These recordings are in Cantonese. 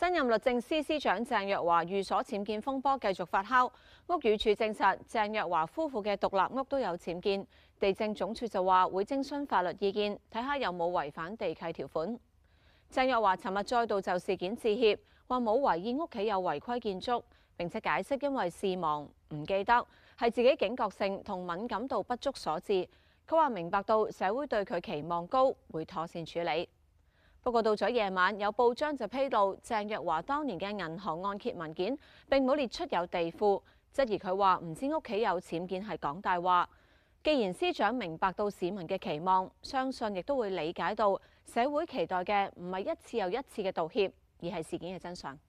新任律政司司長鄭若驊寓所僭建風波繼續發酵，屋宇署證實鄭若驊夫婦嘅獨立屋都有僭建，地政總署就話會徵詢法律意見，睇下有冇違反地契條款。鄭若驊尋日再度就事件致歉，話冇懷疑屋企有違規建築，並且解釋因為事忙唔記得，係自己警覺性同敏感度不足所致。佢話明白到社會對佢期望高，會妥善處理。不過到咗夜晚，有報章就披露鄭若驊當年嘅銀行按揭文件並冇列出有地庫，質疑佢話唔知屋企有僭建係講大話。既然司長明白到市民嘅期望，相信亦都會理解到社會期待嘅唔係一次又一次嘅道歉，而係事件嘅真相。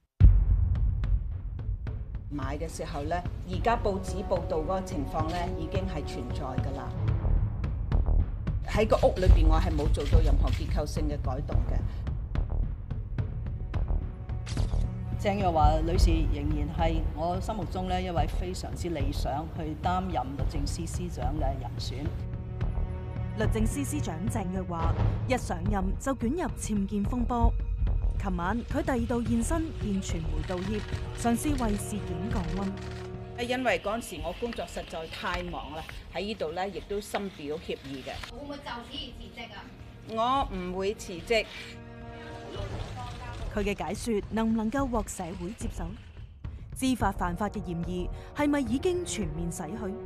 買嘅時候咧，而家報紙報道嗰個情況咧已經係存在㗎啦。喺個屋裏邊，我係冇做到任何結構性嘅改動嘅。 鄭若驊女士仍然係我心目中一位非常之理想去擔任律政司司長嘅人選。 律政司司長鄭若驊一上任就捲入僭建風波。琴晚佢第二度現身見傳媒道歉，嘗試為事件降溫。 因為嗰陣時我工作實在太忙啦，喺呢度咧亦都深表歉意嘅。 會唔會就此而辭職啊？ 我唔會辭職。 佢嘅解說能唔能夠獲社會接受？知法犯法嘅嫌疑係咪已經全面洗去？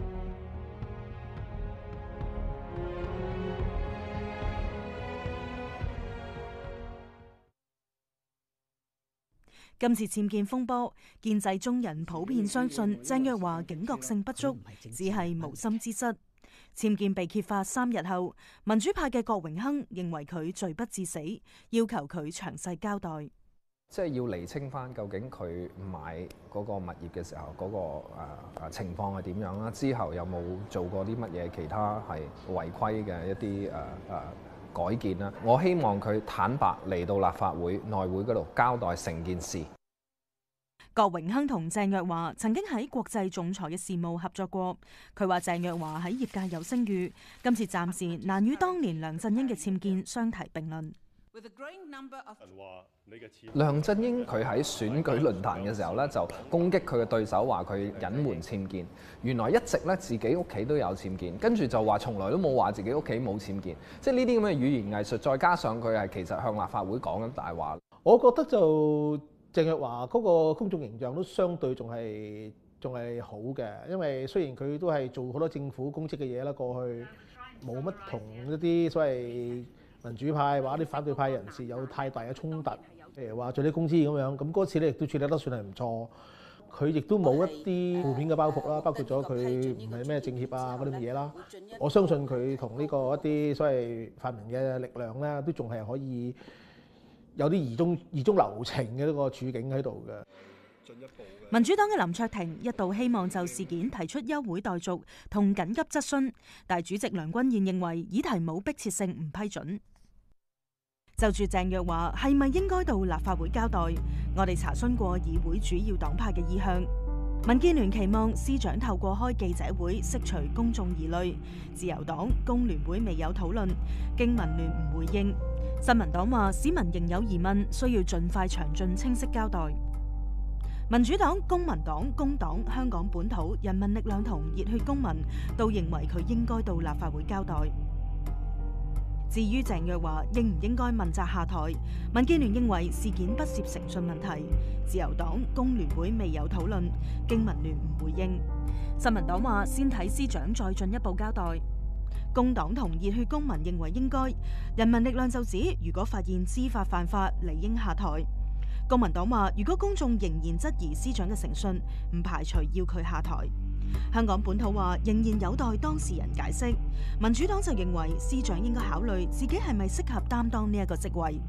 今次僭建風波，建制中人普遍相信鄭若驊警覺性不足，只係無心之失。僭建被揭發3日後，民主派嘅郭榮鏗認為佢罪不至死，要求佢詳細交代。 即係要釐清翻究竟佢買嗰個物業嘅時候嗰個情況係點樣啦？之後有冇做過啲乜嘢其他係違規嘅一啲改建啦？我希望佢坦白嚟到立法會內會嗰度交代成件事。 郭榮鏗同鄭若驊曾經喺國際仲裁嘅事務合作過。佢話鄭若驊喺業界有聲譽，今次暫時難與當年梁振英嘅僭建相提並論。 梁振英佢喺選舉論壇嘅時候咧，就攻擊佢嘅對手，話佢隱瞞僭建。原來一直咧自己屋企都有僭建，跟住就話從來都冇話自己屋企冇僭建。即係呢啲咁嘅語言藝術，再加上佢係其實向立法會講緊大話。 我覺得就鄭若驊嗰個公眾形象都相對仲係好嘅，因為雖然佢都係做好多政府公職嘅嘢啦，過去冇乜同一啲所謂民主派或者啲反對派人士有太大嘅衝突，譬如話最低工資咁樣，咁嗰次咧亦都處理得算係唔錯。佢亦都冇一啲負面嘅包袱啦，包括咗佢唔係咩政協啊嗰啲咁嘅嘢啦。我相信佢同呢個一啲所謂泛民嘅力量咧，都仲係可以有啲疑中留情嘅呢個處境喺度嘅。 民主黨嘅林卓廷一度希望就事件提出休會待續同緊急質詢，但主席梁君彥認為議題冇迫切性，唔批准。就住鄭若驊係咪應該到立法會交代，我哋查詢過議會主要黨派嘅意向。民建聯期望司長透過開記者會釋除公眾疑慮，自由黨、工聯會未有討論，經民聯唔回應。新民黨話市民仍有疑問，需要盡快詳盡清晰交代。民主黨、公民黨、工黨、香港本土、人民力量同熱血公民都認為佢應該到立法會交代。至於鄭若驊應唔應該問責下台，民建聯認為事件不涉誠信問題，自由黨、工聯會未有討論，經民聯唔回應。新民黨話先睇司長再進一步交代。工黨同熱血公民認為應該，人民力量就指如果發現知法犯法，理應下台。公民黨話如果公眾仍然質疑司長嘅誠信，唔排除要佢下台。香港本土話仍然有待當事人解釋。民主黨就認為司長應該考慮自己係咪適合擔當呢一個職位。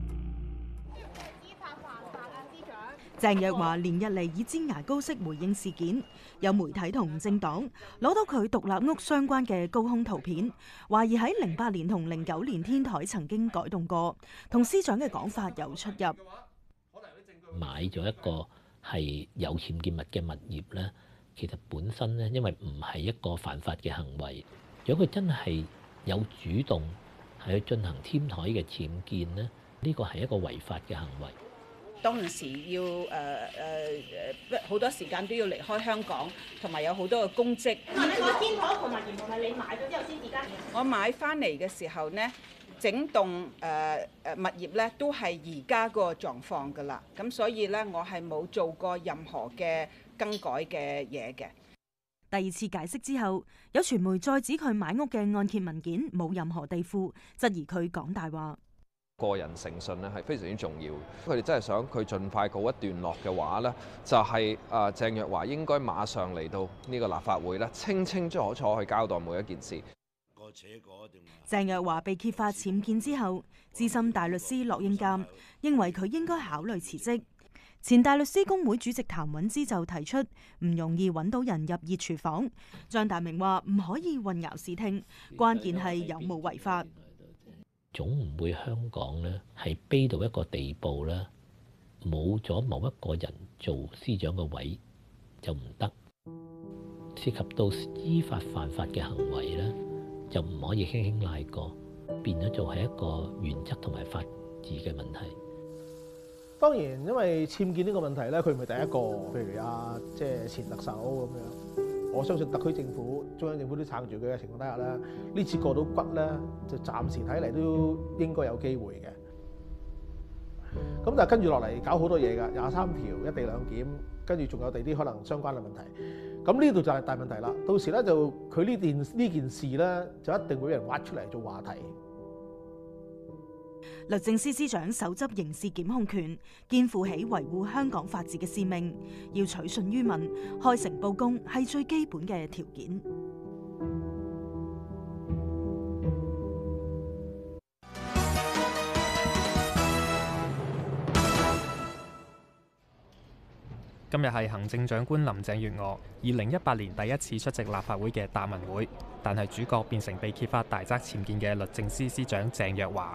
鄭若驊連日嚟以尖牙膏式回應事件，有媒體同政黨攞到佢獨立屋相關嘅高空圖片，懷疑喺08年同09年天台曾經改動過，同司長嘅講法有出入。 買咗一個係有僭建物嘅物業咧，其實本身咧，因為唔係一個犯法嘅行為，如果佢真係有主動係去進行天台嘅僭建咧，呢個係一個違法嘅行為。 當陣時要好多時間都要離開香港，同埋有好多嘅公職。 你個天台同埋原來係你買咗之後先至加？ 我買翻嚟嘅時候呢，整棟物業咧都係而家個狀況㗎啦。咁所以咧，我係冇做過任何嘅更改嘅嘢嘅。 第二次解釋之後，有傳媒再指佢買屋嘅按揭文件冇任何地庫，質疑佢講大話。 個人誠信咧係非常之重要。佢哋真係想佢盡快告一段落嘅話呢，就係鄭若驊應該馬上嚟到呢個立法會咧，清清楚楚去交代每一件事。 鄭若驊被揭發僭建之後，資深大律師駱應淦認為佢應該考慮辭職。前大律師公會主席譚允芝就提出唔容易揾到人入熱廚房。張達明話唔可以混淆視聽，關鍵係有冇違法。 總唔會香港呢係卑到一個地步呢，冇咗某一個人做司長嘅位就唔得，涉及到依法犯法嘅行為呢，就唔可以輕輕賴過，變咗做係一個原則同埋法治嘅問題。 當然，因為僭建呢個問題咧，佢唔係第一個，譬如即係前特首咁樣。我相信特區政府、中央政府都撐住佢嘅情況底下咧，呢次過到骨咧，就暫時睇嚟都應該有機會嘅。咁但係跟住落嚟搞好多嘢㗎，23條一地兩檢，跟住仲有第啲可能相關嘅問題。咁呢度就係大問題啦。到時咧就佢呢件事咧，就一定會有人挖出嚟做話題。 律政司司長手執刑事檢控權，肩負起維護香港法治嘅使命，要取信於民、開誠佈公係最基本嘅條件。 今日係行政長官林鄭月娥2018年第一次出席立法會嘅答問會，但係主角變成被揭發大則僭建嘅律政司司長鄭若驊。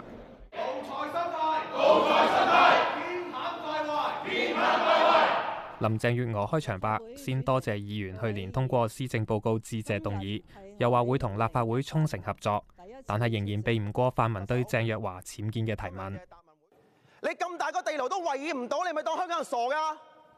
林鄭月娥開場白，先多謝議員去年通過施政報告致謝動議，又話會同立法會衷誠合作，但係仍然避唔過泛民對鄭若驊僭建嘅提問。 你咁大個地牢都圍繞唔到，你咪當香港人傻㗎？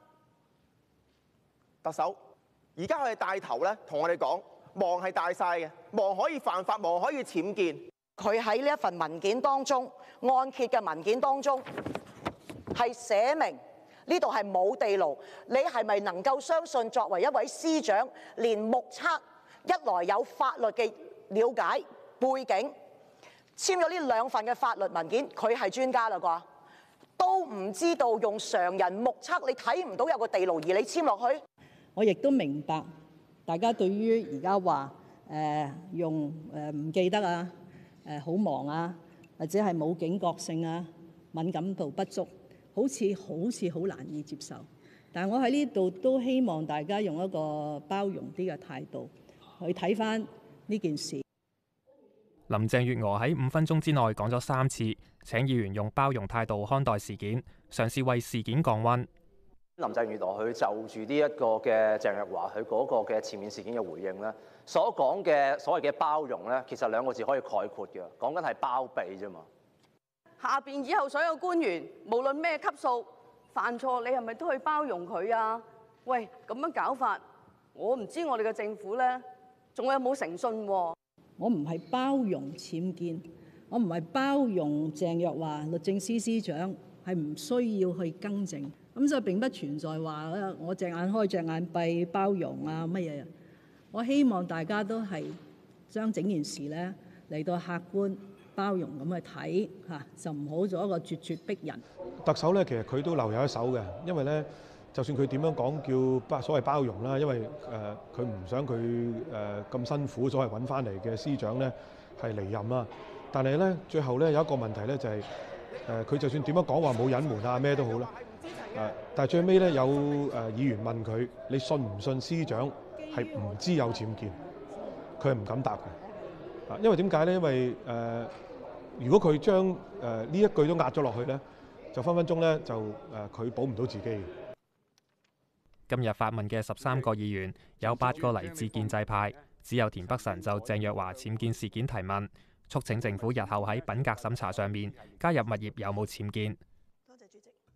特首，而家佢哋帶頭咧，同我哋講，望係大晒嘅，望可以犯法，望可以僭建。 佢喺呢一份文件當中，按揭嘅文件當中係寫明呢度係冇地牢。你係咪能夠相信作為一位司長，連目測一來有法律嘅了解背景，簽咗呢兩份嘅法律文件，佢係專家啦啩？都唔知道用常人目測，你睇唔到有個地牢而你簽落去？ 我亦都明白大家對於而家話用唔記得啊。好忙啊，或者係冇警覺性啊，敏感度不足，好似好難以接受。但係我喺呢度都希望大家用一個包容啲嘅態度去睇返呢件事。 林鄭月娥喺5分鐘之內講咗3次，請議員用包容態度看待事件，嘗試為事件降溫。 林鄭月娥佢就住呢一個嘅鄭若驊佢嗰個嘅僭建事件嘅回應咧，所講嘅所謂嘅包容咧，其實2個字可以概括嘅，講緊係包庇啫嘛。 下邊以後所有官員，無論咩級數犯錯，你係咪都去包容佢啊？喂，咁樣搞法，我唔知我哋嘅政府咧，仲有冇誠信喎？ 我唔係包容僭建，我唔係包容鄭若驊律政司司長係唔需要去更正。咁就並不存在話我隻眼開隻眼閉包容啊乜嘢。我希望大家都係將整件事咧嚟到客觀包容咁去睇嚇，就唔好做一個咄咄逼人。 特首咧其實佢都留有一手嘅，因為咧就算佢點樣講叫所謂包容啦，因為佢唔想佢咁辛苦所謂揾翻嚟嘅司長咧係離任啦。但係咧最後咧有一個問題咧就係佢就算點樣講話冇隱瞞啊咩都好啦。但係最尾咧有議員問佢：你信唔信司長係唔知有僭建？佢係唔敢答嘅。因為點解咧？因為如果佢將呢一句都壓咗落去咧，就分分鐘咧就佢保唔到自己。 今日發問嘅13個議員，有8個嚟自建制派，只有田北辰就鄭若驊僭建事件提問，促請政府日後喺品格審查上面加入物業有冇僭建。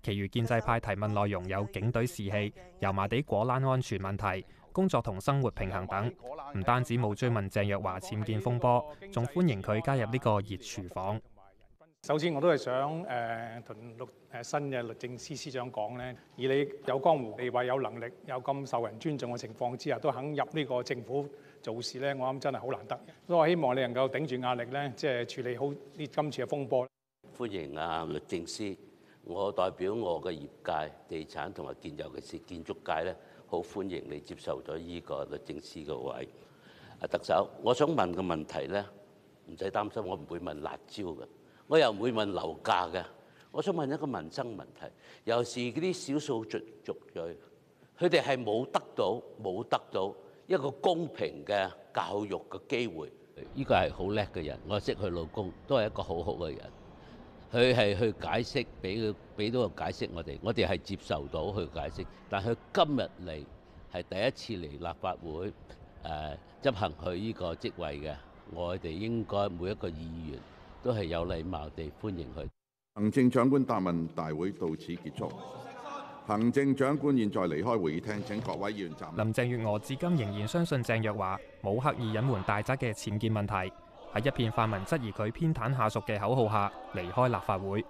其餘建制派提問內容有警隊士氣、油麻地果欄安全問題、工作同生活平衡等。唔單止冇追問鄭若驊僭建風波，仲歡迎佢加入呢個熱廚房。 首先我都係想同新嘅律政司司長講咧，而你有江湖地位、有能力、有咁受人尊重嘅情況之下，都肯入呢個政府做事咧，我諗真係好難得。所以我希望你能夠頂住壓力咧，即係處理好呢今次嘅風波。 歡迎啊律政司，我代表我嘅業界、地產同埋尤其是建築界咧，好歡迎你接受咗呢個律政司嘅位。特首，我想問嘅問題咧，唔使擔心，我唔會問辣椒嘅。我又唔會問樓價嘅，我想問一個民生問題，尤其是嗰啲少數族裔，佢哋係冇得到一個公平嘅教育嘅機會。呢個係好叻嘅人，我識佢老公，都係一個好好嘅人。佢係去解釋，俾到個解釋我哋係接受到佢解釋。但佢今日嚟係第一次嚟立法會執行佢呢個職位嘅，我哋應該每一個議員都係有禮貌地歡迎佢。 行政長官答問大會到此結束。行政長官現在離開會議廳，請各位議員站立。 林鄭月娥至今仍然相信鄭若驊冇刻意隱瞞大宅嘅僭建問題，喺一片泛民質疑佢偏袒下屬嘅口號下離開立法會。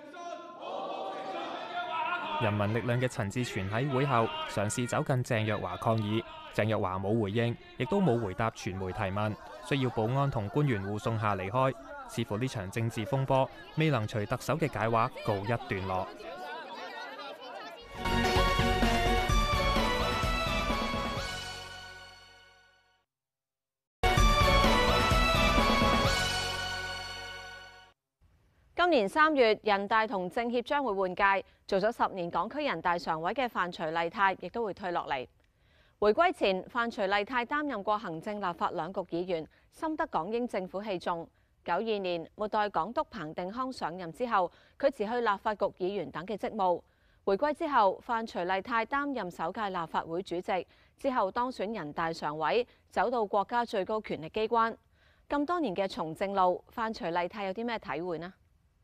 人民力量嘅陳志全喺會後嘗試走近鄭若驊抗議，鄭若驊冇回應，亦都冇回答傳媒提問，需要保安同官員護送下離開。似乎呢場政治風波未能隨特首嘅解話告一段落。 今年3月，人大同政協將會換屆，做咗10年港區人大常委嘅范徐麗泰亦都會退落嚟。回歸前，范徐麗泰擔任過行政立法兩局議員，深得港英政府器重。92年，末代港督彭定康上任之後，佢辭去立法局議員等嘅職務。回歸之後，范徐麗泰擔任首屆立法會主席，之後當選人大常委，走到國家最高權力機關。咁多年嘅從政路，范徐麗泰有啲咩體會呢？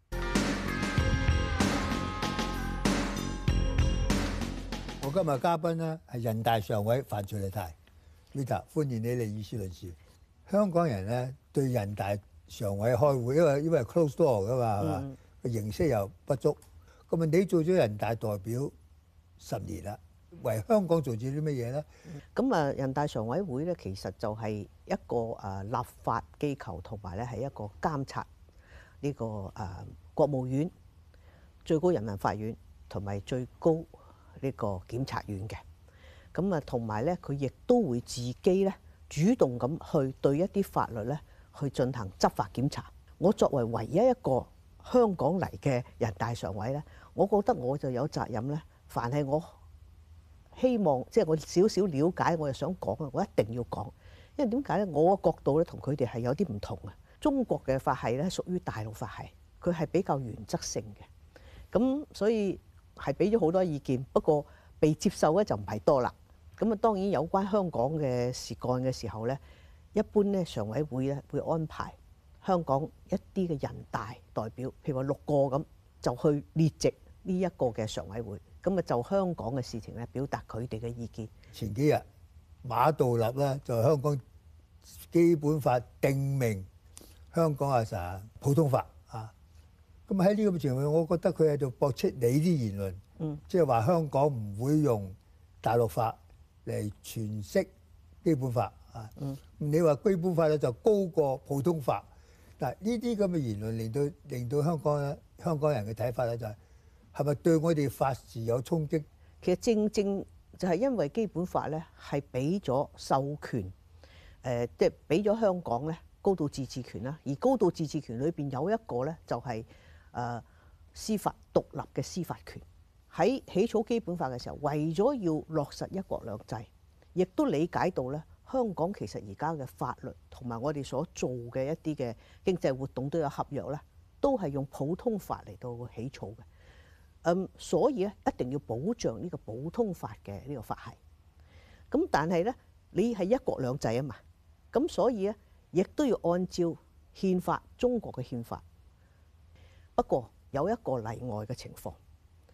我今日嘉賓呢係人大常委范徐麗泰 Rita， 歡迎你嚟議事論事。香港人呢對人大常委開會，因為 close door 噶嘛，係嘛？個形式又不足。咁啊，你做咗人大代表10年啦，為香港做咗啲乜嘢咧？ 咁啊，人大常委會咧，其實就係一個立法機構，同埋咧係一個監察呢個國務院、最高人民法院同埋最高呢個檢察院嘅。咁啊，同埋咧，佢亦都會自己咧主動咁去對一啲法律咧，去進行執法檢查。我作為唯一一個香港嚟嘅人大常委咧，我覺得我就有責任咧。凡係我希望，即係我少少了解，我又想講啊，我一定要講。因為點解咧？我個角度咧同佢哋係有啲唔同嘅。中國嘅法系咧屬於大陸法系，佢係比較原則性嘅。咁所以係俾咗好多意見，不過被接受咧就唔係多啦。咁啊，當然有關香港嘅事幹嘅時候咧，一般咧常委會咧會安排香港一啲嘅人大代表，譬如話6個咁，就去列席呢一個嘅常委會，咁啊就香港嘅事情咧表達佢哋嘅意見。 前幾日馬道立咧就香港基本法定明香港係實普通法啊，咁喺呢個情況，我覺得佢喺度駁斥你啲言論，即係話香港唔會用大陸法嚟詮釋基本法啊。你話基本法咧就高過普通法，嗱呢啲咁嘅言論令到香港人嘅睇法咧就係咪對我哋法治有衝擊？ 其實正正就係因為基本法咧係俾咗授權，即係俾咗香港咧高度自治權啦。而高度自治權裏邊有一個咧就係司法獨立嘅司法權。喺起草基本法嘅時候，為咗要落實一國兩制，亦都理解到咧香港其實而家嘅法律同埋我哋所做嘅一啲嘅經濟活動都有合約咧，都係用普通法嚟到起草嘅。所以咧一定要保障呢個普通法嘅呢個法系。咁但係咧你係一國兩制啊嘛，咁所以咧亦都要按照憲法，中國嘅憲法。不過有一個例外嘅情況，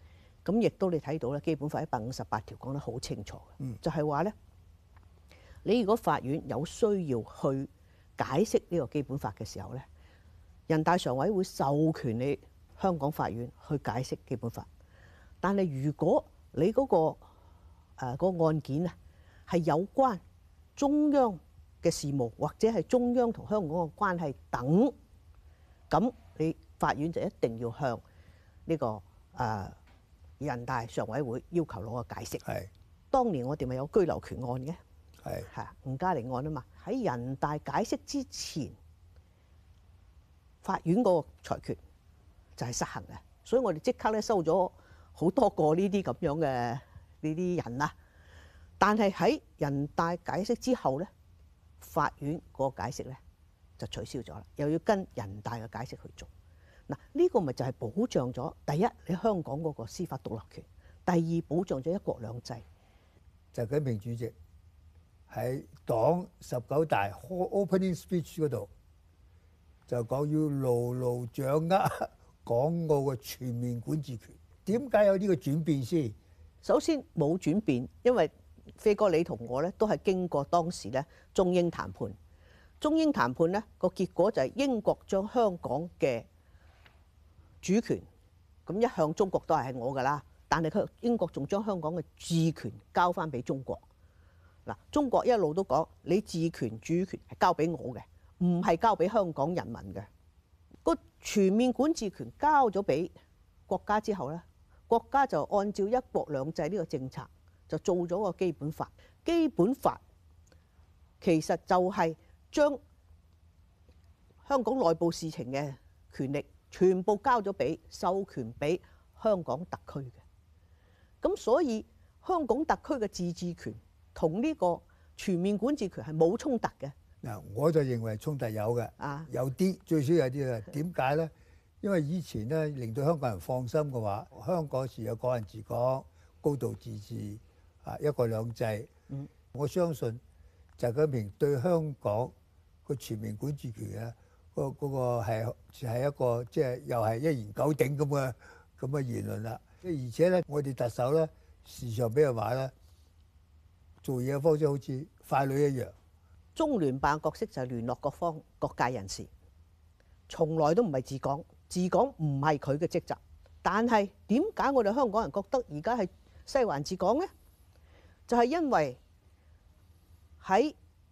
咁亦都你睇到咧，《基本法》158條講得好清楚嘅，就係話咧，你如果法院有需要去解釋呢個基本法嘅時候咧，人大常委會授權你香港法院去解釋基本法。但係如果你嗰個案件啊係有關中央嘅事務，或者係中央同香港嘅關係等，咁你法院就一定要向呢個人大常委會要求攞個解釋。 係。 當年我哋咪有居留權案嘅。 係。 係吳嘉玲案啊嘛。喺人大解釋之前，法院個裁決就係實行嘅，所以我哋即刻咧收咗好多個呢啲咁樣嘅呢啲人啦。但係喺人大解釋之後咧，法院個解釋咧就取消咗啦，又要跟人大嘅解釋去做。嗱，呢個咪就係保障咗第一你香港嗰個司法獨立權，第二保障咗一國兩制。 習近平主席喺黨19大 opening speech 嗰度就講要牢牢掌握港澳嘅全面管治權。點解有呢個轉變先？ 首先冇轉變，因為飛哥你同我咧都係經過當時咧中英談判。中英談判咧個結果就係英國將香港嘅主權，咁一向中國都係我㗎啦，但係佢英國仲將香港嘅治權交翻俾中國。嗱，中國一路都講你治權主權係交俾我嘅，唔係交俾香港人民嘅。個全面管治權交咗俾國家之後咧，國家就按照一國兩制呢個政策就做咗個基本法。基本法其實就係將香港內部事情嘅權力全部交咗俾授權俾香港特區嘅。咁所以香港特區嘅自治權同呢個全面管治權係冇衝突嘅。 嗱，我就認為衝突有嘅，有啲最少有啲嘅。點解咧？因為以前咧令到香港人放心嘅話，香港是有港人治港、高度自治、一國兩制。我相信習近平對香港個全面管治權咧，嗰個係一個即係又係一言九鼎咁嘅言論啦。而且咧，我哋特首咧時常俾人話咧，做嘢嘅方式好似傀儡一樣。 中聯辦角色就係聯絡各方各界人士，從來都唔係治港，治港唔係佢嘅職責。但係點解我哋香港人覺得而家係西環治港呢？就係因為喺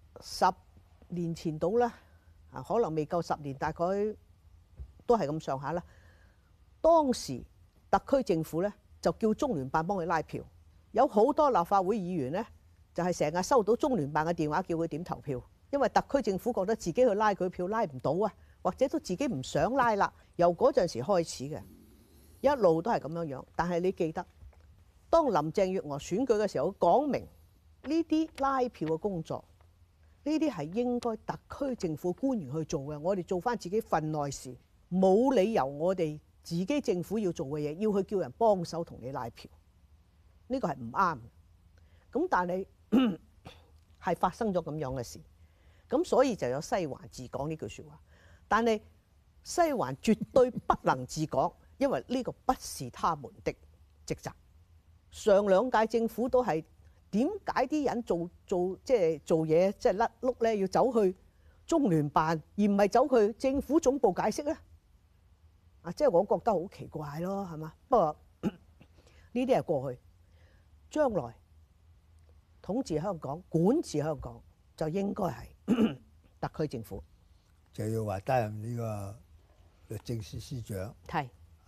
10年前到啦，可能未夠10年，大概都係咁上下啦。當時特區政府咧就叫中聯辦幫佢拉票，有好多立法會議員咧就係成日收到中聯辦嘅電話叫佢點投票，因為特區政府覺得自己去拉佢票拉唔到啊，或者都自己唔想拉啦。由嗰陣時開始嘅，一路都係咁樣樣。但係你記得，當林鄭月娥選舉嘅時候，講明呢啲拉票嘅工作，呢啲係應該特區政府官員去做嘅。我哋做翻自己份內事，冇理由我哋自己政府要做嘅嘢，要去叫人幫手同你拉票，呢個係唔啱嘅。咁但係係發生咗咁樣嘅事，咁所以就有西環治港呢句説話。但係西環絕對不能治港，因為呢個不是他們的職責。上兩屆政府都係點解啲人做嘢即係甩碌咧，要走去中聯辦而唔係走去政府總部解釋咧？即係我覺得好奇怪咯，係嘛？不過呢啲係過去，將來統治香港、管治香港就應該係特區政府， 就要話擔任呢個律政司司長。 係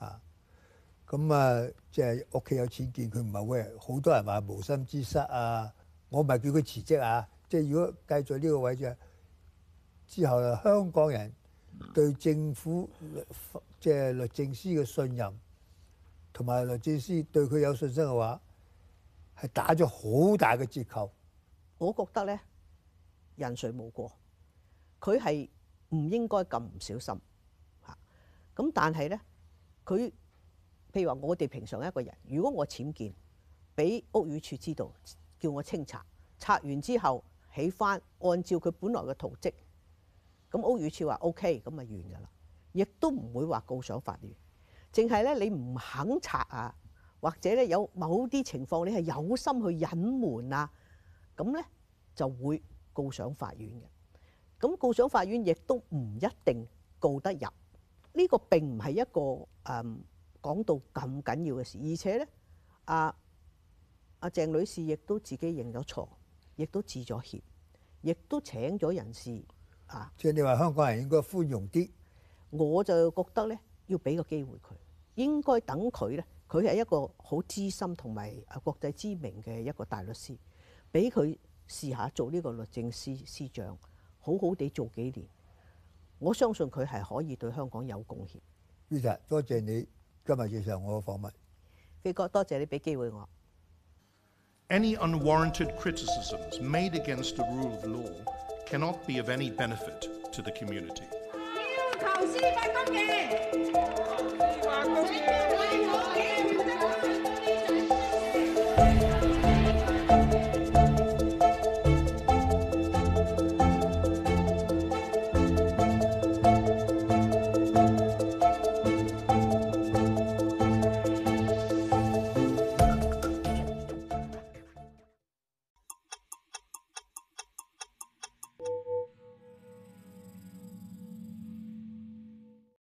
咁即係屋企有錢見，佢唔係會好多人話無心之失啊！我唔係叫佢辭職啊！即係如果繼續呢個位置之後，香港人對政府即係律政司嘅信任，同埋律政司對佢有信心嘅話，係打咗好大嘅折扣。 我覺得咧，人誰無過，佢係唔應該咁唔小心嚇。咁但係咧，佢譬如話我哋平常一個人，如果我僭建，俾屋宇署知道，叫我清拆，拆完之後起翻，按照佢本來嘅圖則，咁屋宇署話 OK， 咁咪完㗎啦，亦都唔會話告上法院。淨係咧，你唔肯拆啊， 或者咧有某啲情況你係有心去隱瞞啊，咁咧就會告上法院嘅。咁告上法院亦都唔一定告得入，呢個並唔係一個講到咁緊要嘅事，而且咧阿鄭女士亦都自己認咗錯，亦都致咗歉，亦都請咗人士啊。 即係你話香港人應該寬容啲， 我就覺得咧要俾個機會佢，應該等佢咧，佢係一個好資深同埋國際知名嘅一個大律師，俾佢試下做呢個律政司司長。好好地做幾年，我相信佢係可以對香港有貢獻。 Peter，多謝你今日接受我嘅訪問。 飛哥，多謝你俾機會我。 Any unwarranted criticisms made against the rule of law cannot be of any benefit to the community. 要求司法公義。